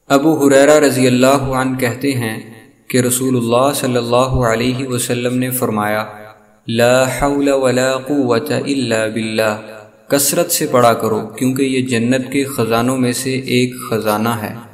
अबू हुरैरा रज़ी अल्लाहु अन्हु कहते हैं कि रसूलुल्लाह सल्लल्लाहु अलैहि वसल्लम ने फरमाया, ला हौला वला कुव्वता इल्ला बिल्लाह, कसरत से पढ़ा करो क्योंकि ये जन्नत के ख़ज़ानों में से एक ख़ज़ाना है।